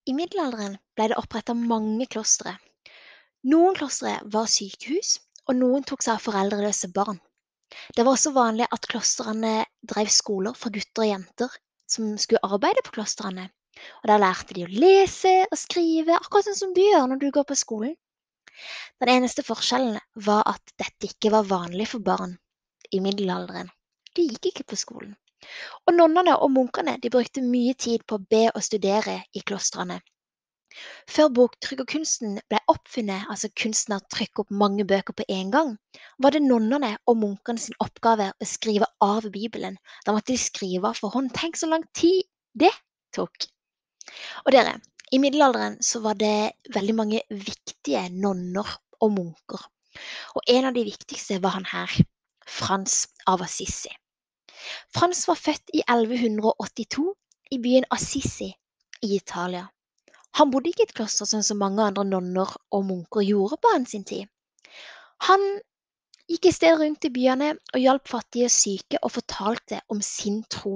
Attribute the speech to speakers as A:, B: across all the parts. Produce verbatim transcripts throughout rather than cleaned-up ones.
A: I middelalderen ble det opprettet mange klostre. Noen klostre var sykehus, og noen tok seg av foreldreløse barn. Det var også vanlig at klostrene drev skoler for gutter og jenter som skulle arbeide på klostrene. Og der lærte de å lese og skrive, akkurat sånn som du gjør når du går på skolen. Den eneste forskjellen var at dette ikke var vanlig for barn i middelalderen. De gikk ikke på skolen. Og nonnene og munkene de brukte mye tid på å be og studere i klostrene. Før boktrykkerkunsten ble oppfunnet, altså kunsten å trykke opp mange bøker på en gang, var det nonnene og munkene sin oppgave å skrive av Bibelen. Da måtte de skrive av for hånd. Tenk så lang tid det tok. Og dere, i middelalderen så var det veldig mange viktige nonner og munker. Og en av de viktigste var han her, Frans av Assisi. Frans var født i elleve åttito i byen Assisi i Italia. Han bodde ikke i et kloster sånn som mange andre nonner og munker gjorde på hans sin tid. Han gikk i stedet rundt i byene og hjalp fattige og syke og fortalte om sin tro.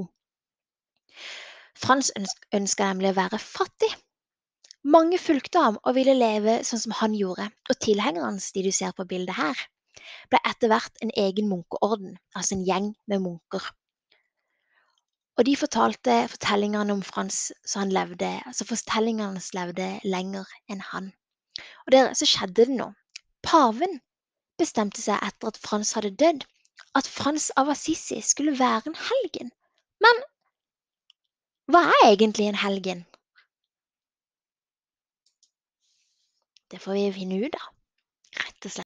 A: Frans ønsket nemlig å være fattig. Mange fulgte ham og ville leve sånn som han gjorde, og tilhengerne hans, de du ser på bildet her, ble etter hvert en egen munkeorden, altså en gjeng med munker. Og de fortalte fortellingene om Frans så han levde, altså fortellingene hans levde lenger enn han. Og der så skjedde det noe. Paven bestemte seg etter at Frans hadde dødd, at Frans av Assisi skulle være en helgen. Men hva er egentlig en helgen? Det får vi finne ut av, rett og slett.